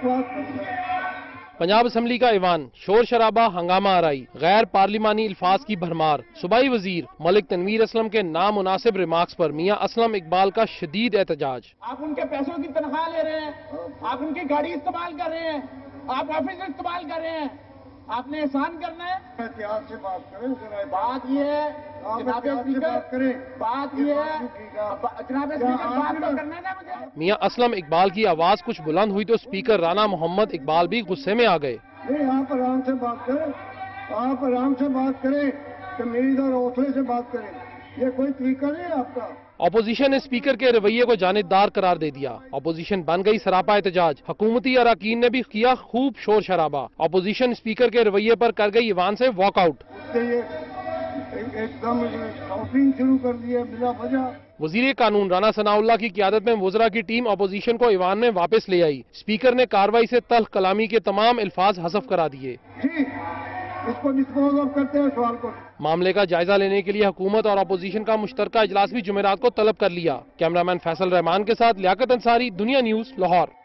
Punjab assembly का ऐवान, शोर शराबा, हंगामा आराई, गैर पार्लिमानी अल्फाज की भरमार। सूबाई वजीर मलिक तनवीर असलम के नामुनासिब रिमार्क्स पर मियां असलम इकबाल का शदीद एहतजाज। आप उनके पैसों की तनख्वाह ले रहे हैं, आप उनकी गाड़ी इस्तेमाल कर रहे हैं, आप ऑफिस इस्तेमाल कर रहे हैं, आपने एहसान करना है। एहतियात से बात करें। बात ये है जनाब स्पीकर, बात ये है जनाब स्पीकर, बात तो करना है ना मुझे। मियां असलम इकबाल की आवाज कुछ बुलंद हुई तो स्पीकर राना मोहम्मद इकबाल भी गुस्से में आ गए। नहीं, आप आराम से बात करें, आप आराम से बात करें, तमीज और हौसले से बात करें, ये कोई तरीका नहीं है आपका। अपोजिशन ने स्पीकर के रवैये को जानिबदार करार दे दिया। अपोजिशन बन गई सरापा एहतजाज। हुकूमती अरकान ने भी किया खूब शोर शराबा। अपोजिशन स्पीकर के रवैये पर कर गई ईवान से वॉकआउट। एकदम शॉपिंग शुरू कर दी है बिना वजह। वजीर कानून राना सनाउल्लाह की क़ियादत में वज़रा की टीम अपोजिशन को ईवान में वापस ले आई। स्पीकर ने कार्रवाई से तल्ख कलामी के तमाम अल्फाज हज़फ करा दिए। इसको डिस्पोज ऑफ करते हैं सवाल को। मामले का जायजा लेने के लिए हुकूमत और अपोजिशन का मुश्तरका इजलास भी जुमेरात को तलब कर लिया। कैमरामैन फैसल रहमान के साथ लियाकत अंसारी, दुनिया न्यूज़, लाहौर।